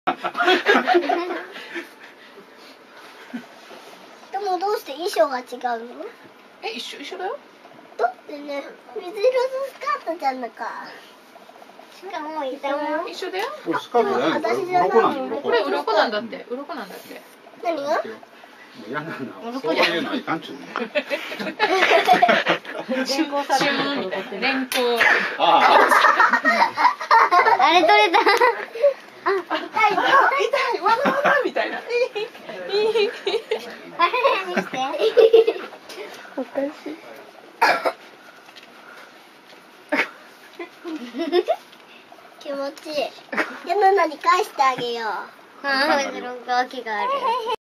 でもどうして衣装が違うの？ 一緒だよ。 だってね、水色のスカートじゃんか。しかも一緒だよ。 スカートじゃないの？鱗なんだよ。 これ鱗なんだって。鱗なんだって。 何が？ 嫌なの。そういうのはいかんちゅうね。 連行。 あれ取れた。 痛いわなわなみたいな。 あれ見して。おかしい。気持ちいい。山名に返してあげよう。ああ、後ろがある。